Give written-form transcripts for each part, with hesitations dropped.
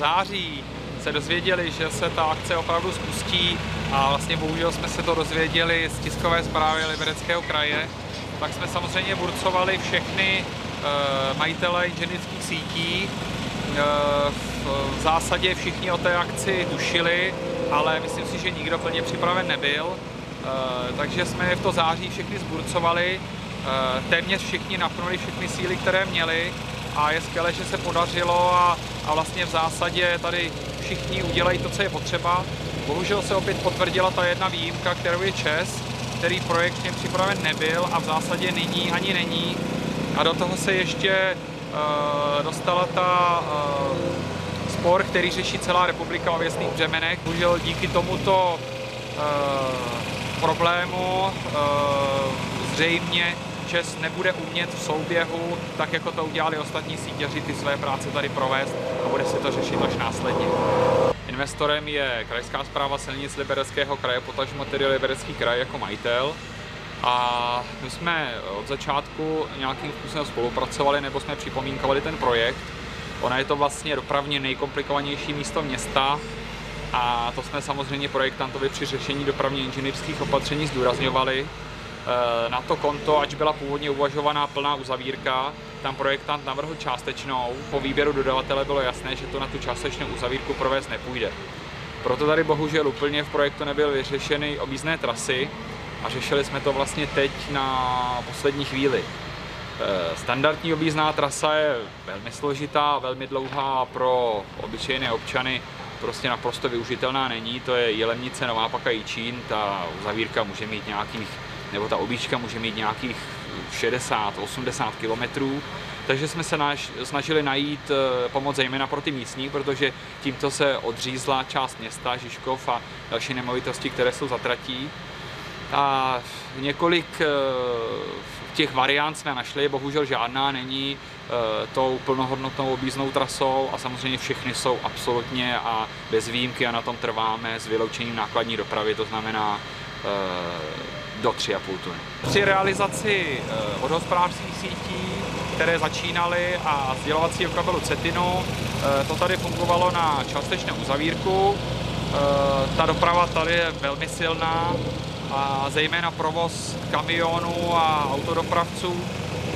září se dozvěděli, že se ta akce opravdu spustí a vlastně bohužel jsme se to dozvěděli z tiskové zprávy Libereckého kraje, tak jsme samozřejmě burcovali všechny majitele inženýrských sítí. V zásadě všichni o té akci tušili, ale myslím si, že nikdo plně připraven nebyl. Takže jsme v to září všechny zburcovali, téměř všichni napnuli všechny síly, které měli a je skvělé, že se podařilo a vlastně v zásadě tady všichni udělají to, co je potřeba. Bohužel se opět potvrdila ta jedna výjimka, kterou je ČEZ, který projektně připraven nebyl a v zásadě nyní ani není. A do toho se ještě dostala ta spor, který řeší celá republika o věcných břemenech. Bohužel díky tomuto problému zřejmě ČEZ nebude umět v souběhu, tak jako to udělali ostatní sítěři, ty své práce tady provést a bude se to řešit až následně. Investorem je Krajská správa silnic Libereckého kraje, potažmo tedy Liberecký kraj jako majitel. A my jsme od začátku nějakým způsobem spolupracovali nebo jsme připomínkovali ten projekt. Ono je to vlastně dopravně nejkomplikovanější místo města a to jsme samozřejmě projektantovi při řešení dopravně inženýrských opatření zdůrazňovali. Na to konto, ač byla původně uvažovaná plná uzavírka, tam projektant navrhl částečnou. Po výběru dodavatele bylo jasné, že to na tu částečnou uzavírku provést nepůjde. Proto tady bohužel úplně v projektu nebyly vyřešeny objízdné trasy a řešili jsme to vlastně teď na poslední chvíli. Standardní objízdná trasa je velmi složitá, velmi dlouhá a pro obyčejné občany prostě naprosto využitelná není. To je Jilemnice, Nová Paka, Jičín, ta uzavírka může mít nějakých, nebo ta objížďka může mít nějakých 60-80 kilometrů. Takže jsme se snažili najít pomoc zejména pro ty místní, protože tímto se odřízla část města, Žižkov a další nemovitosti, které jsou za tratí. A několik těch variant jsme našli, bohužel žádná není tou plnohodnotnou objízdnou trasou a samozřejmě všechny jsou absolutně a bez výjimky a na tom trváme s vyloučením nákladní dopravy, to znamená do 3,5 tuny. Při realizaci vodohospodářských sítí, které začínaly a sdělovacího kabelu Cetinu, to tady fungovalo na částečnou uzavírku. Ta doprava tady je velmi silná a zejména provoz kamionů a autodopravců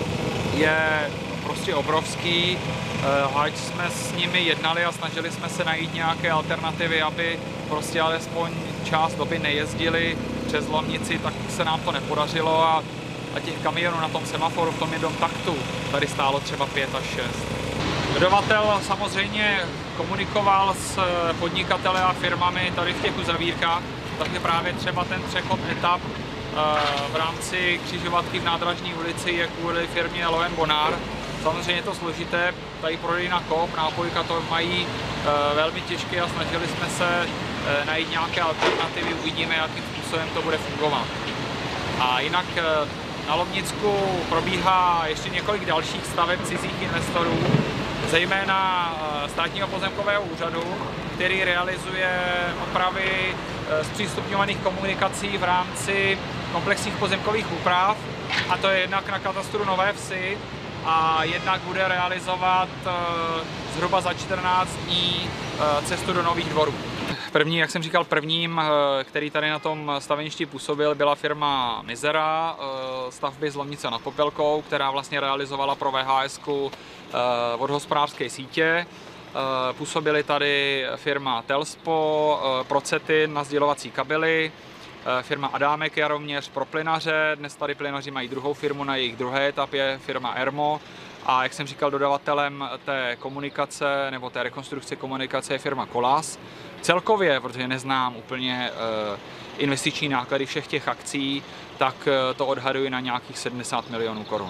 je prostě obrovský. Ať jsme s nimi jednali a snažili jsme se najít nějaké alternativy, aby prostě alespoň část doby nejezdili přes Lomnici, tak se nám to nepodařilo a těch kamionů na tom semaforu v tom jednom taktu tady stálo třeba 5 až 6. Dodavatel samozřejmě komunikoval s podnikateli a firmami tady v těch uzavírkách, takže právě třeba ten přechod etap v rámci křižovatky v Nádražní ulici je kvůli firmě Loen Bonár. Samozřejmě je to složité, tady prodejna Coop, nápojka to mají velmi těžké a snažili jsme se najít nějaké alternativy, uvidíme, jakým způsobem to bude fungovat. A jinak na Lomnicku probíhá ještě několik dalších staveb cizích investorů, zejména Státního pozemkového úřadu, který realizuje opravy zpřístupňovaných komunikací v rámci komplexních pozemkových úprav, a to je jednak na katastru Nové Vsi a jednak bude realizovat zhruba za 14 dní cestu do Nových Dvorů. První, jak jsem říkal, prvním, který tady na tom staveništi působil, byla firma Mizera stavby z Lomnice nad Popelkou, která vlastně realizovala pro VHS-ku vodohospodářské sítě. Působily tady firma Telspo pro Cetin na sdělovací kabely, firma Adámek Jaromíř pro plynaře, dnes tady plynaři mají druhou firmu na jejich druhé etapě, firma Ermo. A jak jsem říkal, dodavatelem té komunikace nebo té rekonstrukce komunikace je firma Kolas. Celkově, protože neznám úplně investiční náklady všech těch akcí, tak to odhaduji na nějakých 70 milionů korun.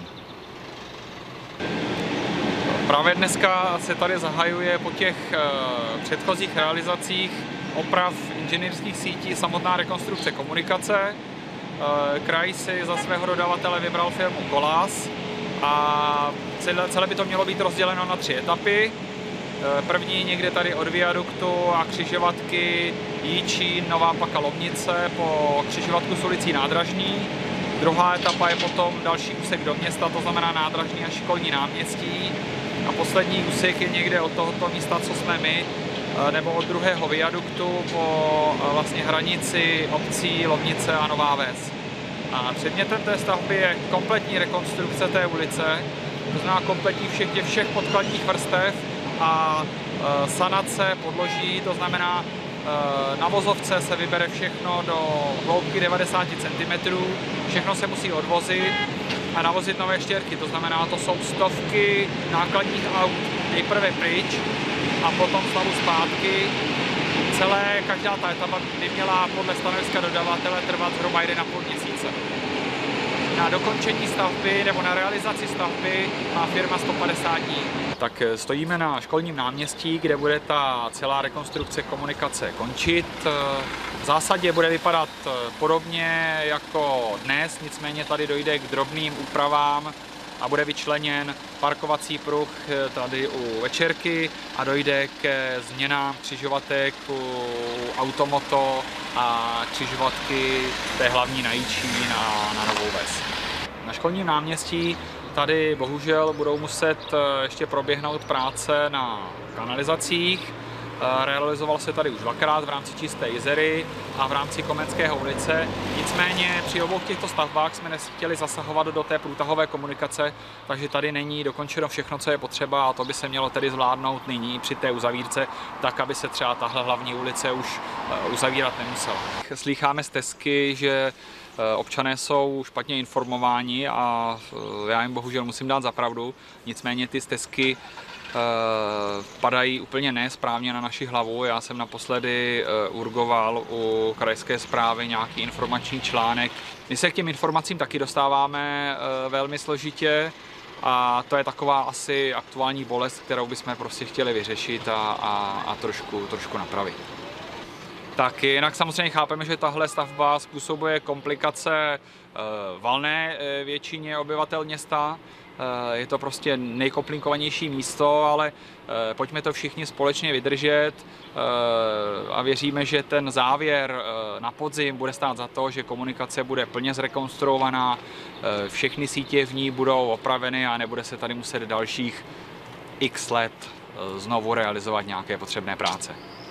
Právě dneska se tady zahajuje po těch předchozích realizacích oprav inženýrských sítí samotná rekonstrukce komunikace. Kraj si za svého dodavatele vybral firmu Kolas a celé by to mělo být rozděleno na 3 etapy. První někde tady od viaduktu a křižovatky Jičín, Nová Paka, Lomnice po křižovatku s ulicí Nádražní. Druhá etapa je potom další úsek do města, to znamená Nádražní a Školní náměstí. A poslední úsek je někde od tohoto místa, co jsme my, nebo od druhého viaduktu po vlastně hranici obcí Lovnice a Nová Ves. A předmětem té stavby je kompletní rekonstrukce té ulice, to znamená kompletní všech podkladních vrstev a sanace podloží, to znamená na vozovce se vybere všechno do hloubky 90 cm, všechno se musí odvozit a navozit nové štěrky, to znamená, to jsou stovky nákladních aut nejprve pryč a potom znovu zpátky. Každá ta etapa by měla podle stanoviska dodavatele trvat zhruba 1,5 měsíce. Na dokončení stavby nebo na realizaci stavby má firma 150 dní. Tak stojíme na Školním náměstí, kde bude ta celá rekonstrukce komunikace končit. V zásadě bude vypadat podobně jako dnes, nicméně tady dojde k drobným úpravám a bude vyčleněn parkovací pruh tady u Večerky a dojde ke změnám křižovatek u Automoto a křižovatky té hlavní na Jičín a na Novou Ves. Na Školním náměstí tady bohužel budou muset ještě proběhnout práce na kanalizacích. Realizoval se tady už dvakrát v rámci Čisté Jizery a v rámci Komenského ulice. Nicméně při obou těchto stavbách jsme nechtěli zasahovat do té průtahové komunikace, takže tady není dokončeno všechno, co je potřeba a to by se mělo tedy zvládnout nyní při té uzavírce, tak aby se třeba tahle hlavní ulice už uzavírat nemusela. Slýcháme z stezky, že občané jsou špatně informováni a já jim bohužel musím dát za pravdu, nicméně ty stezky padají úplně nesprávně na naši hlavu. Já jsem naposledy urgoval u krajské správy nějaký informační článek. My se k těm informacím taky dostáváme velmi složitě a to je taková asi aktuální bolest, kterou bychom prostě chtěli vyřešit a trošku napravit. Tak jinak samozřejmě chápeme, že tahle stavba způsobuje komplikace valné většině obyvatel města. Je to prostě nejkomplikovanější místo, ale pojďme to všichni společně vydržet a věříme, že ten závěr na podzim bude stát za to, že komunikace bude plně zrekonstruovaná, všechny sítě v ní budou opraveny a nebude se tady muset dalších x let znovu realizovat nějaké potřebné práce.